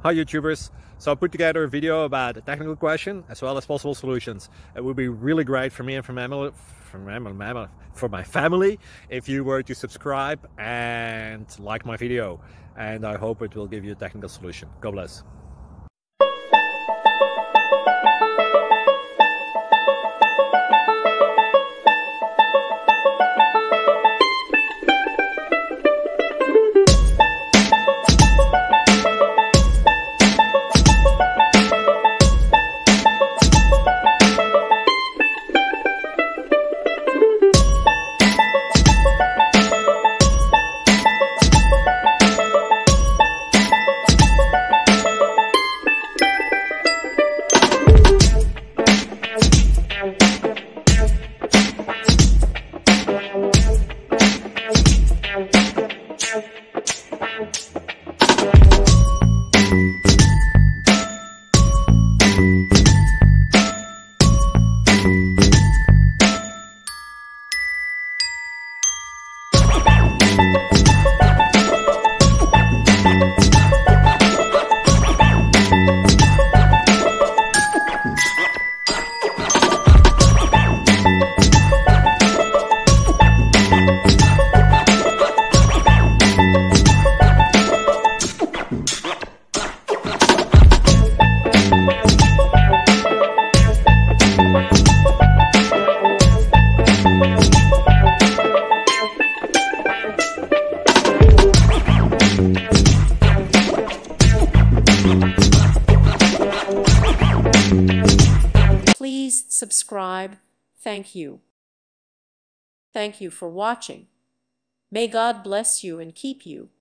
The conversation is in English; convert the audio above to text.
Hi YouTubers. So I put together a video about a technical question as well as possible solutions. It would be really great for me and for my family if you were to subscribe and like my video. And I hope it will give you a technical solution. God bless. Please subscribe. Thank you. Thank you for watching. May God bless you and keep you.